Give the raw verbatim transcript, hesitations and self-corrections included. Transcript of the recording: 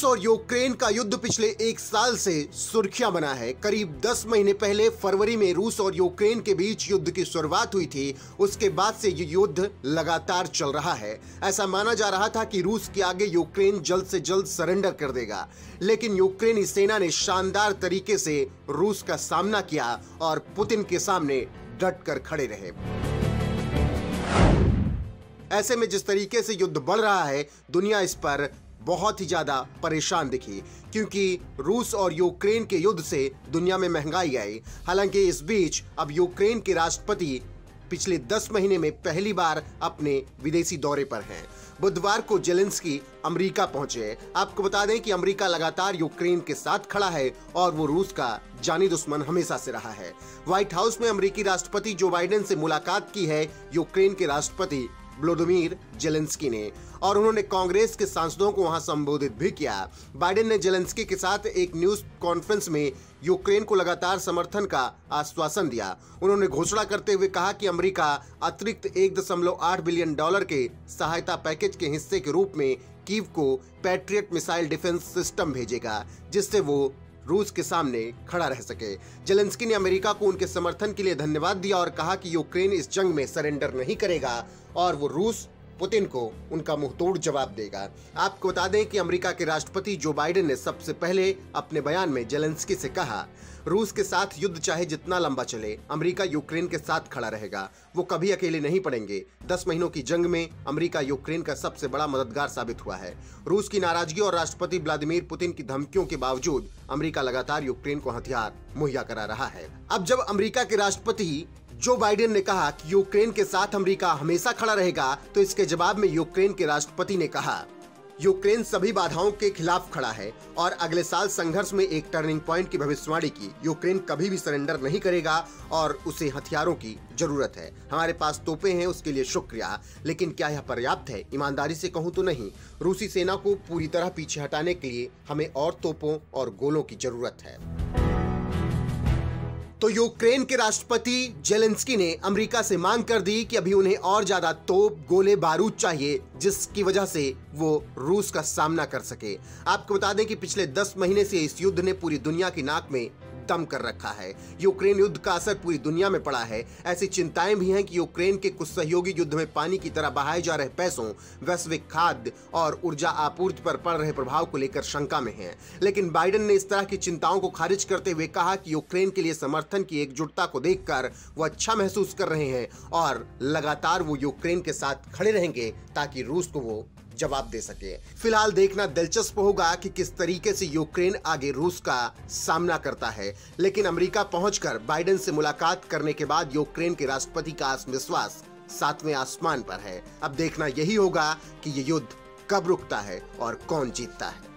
रूस और यूक्रेन का युद्ध पिछले एक साल से सुर्खियां बना है। करीब दस महीने पहले फरवरी में रूस और यूक्रेन के बीच युद्ध की शुरुआत हुई थी। उसके बाद से ये युद्ध लगातार चल रहा है। ऐसा माना जा रहा था कि रूस के आगे यूक्रेन जल्द से जल्द सरेंडर कर देगा, लेकिन यूक्रेनी सेना ने शानदार तरीके से रूस का सामना किया और पुतिन के सामने डट कर खड़े रहे। ऐसे में जिस तरीके से युद्ध बढ़ रहा है, दुनिया इस पर बहुत ही ज्यादा परेशान दिखी, क्योंकि रूस और यूक्रेन के युद्ध से दुनिया में महंगाई आई। हालांकि इस बीच अब यूक्रेन के राष्ट्रपति पिछले दस महीने में पहली बार अपने विदेशी दौरे पर हैं। बुधवार को जेलेंस्की अमेरिका पहुंचे। आपको बता दें कि अमेरिका लगातार यूक्रेन के साथ खड़ा है और वो रूस का जानी दुश्मन हमेशा से रहा है। व्हाइट हाउस में अमेरिकी राष्ट्रपति जो बाइडेन से मुलाकात की है यूक्रेन के राष्ट्रपति व्लादिमीर जेलेंस्की ने, और उन्होंने कांग्रेस के सांसदों को वहां संबोधित भी किया। बाइडेन ने जेलेंस्की के साथ एक न्यूज कॉन्फ्रेंस में यूक्रेन को लगातार समर्थन का आश्वासन दिया। उन्होंने घोषणा करते हुए कहा कि अमेरिका अतिरिक्त एक दशमलव आठ बिलियन डॉलर के सहायता पैकेज के हिस्से के रूप में कीव को पैट्रियट मिसाइल डिफेंस सिस्टम भेजेगा, जिससे वो रूस के सामने खड़ा रह सके। जेलेंस्की ने अमेरिका को उनके समर्थन के लिए धन्यवाद दिया और कहा कि यूक्रेन इस जंग में सरेंडर नहीं करेगा और वो रूस पुतिन को उनका मुंहतोड़ जवाब देगा। आपको बता दें कि अमेरिका के राष्ट्रपति जो बाइडेन ने सबसे पहले अपने बयान में जेलेंस्की से कहा, रूस के साथ युद्ध चाहे जितना लंबा चले, अमेरिका यूक्रेन के साथ खड़ा रहेगा। वो कभी अकेले नहीं पड़ेंगे। दस महीनों की जंग में अमेरिका यूक्रेन का सबसे बड़ा मददगार साबित हुआ है। रूस की नाराजगी और राष्ट्रपति व्लादिमीर पुतिन की धमकियों के बावजूद अमेरिका लगातार यूक्रेन को हथियार मुहैया करा रहा है। अब जब अमेरिका के राष्ट्रपति जो बाइडेन ने कहा कि यूक्रेन के साथ अमेरिका हमेशा खड़ा रहेगा, तो इसके जवाब में यूक्रेन के राष्ट्रपति ने कहा, यूक्रेन सभी बाधाओं के खिलाफ खड़ा है और अगले साल संघर्ष में एक टर्निंग पॉइंट की भविष्यवाणी की। यूक्रेन कभी भी सरेंडर नहीं करेगा और उसे हथियारों की जरूरत है। हमारे पास तोपें हैं, उसके लिए शुक्रिया, लेकिन क्या यह पर्याप्त है? ईमानदारी से कहूं तो नहीं। रूसी सेना को पूरी तरह पीछे हटाने के लिए हमें और तोपों और गोलों की जरूरत है। तो यूक्रेन के राष्ट्रपति जेलेंस्की ने अमेरिका से मांग कर दी कि अभी उन्हें और ज्यादा तोप, गोले, बारूद चाहिए, जिसकी वजह से वो रूस का सामना कर सके। आपको बता दें कि पिछले दस महीने से इस युद्ध ने पूरी दुनिया की नाक में दम कर रखा है। यूक्रेन युद्ध का असर पूरी दुनिया में पड़ा है। ऐसी चिंताएं भी हैं कि यूक्रेन के कुछ सहयोगी युद्ध में पानी की तरह बहाए जा रहे पैसों, वैश्विक खाद्य और ऊर्जा आपूर्ति पर पड़ रहे प्रभाव को लेकर शंका में हैं। लेकिन बाइडेन ने इस तरह की चिंताओं को खारिज करते हुए कहा कि यूक्रेन के लिए समर्थन की एकजुटता को देखकर वो अच्छा महसूस कर रहे हैं और लगातार वो यूक्रेन के साथ खड़े रहेंगे ताकि रूस को वो जवाब दे सके। फिलहाल देखना दिलचस्प होगा कि किस तरीके से यूक्रेन आगे रूस का सामना करता है। लेकिन अमेरिका पहुंचकर बाइडेन से मुलाकात करने के बाद यूक्रेन के राष्ट्रपति का आत्मविश्वास सातवें आसमान पर है। अब देखना यही होगा कि ये युद्ध कब रुकता है और कौन जीतता है।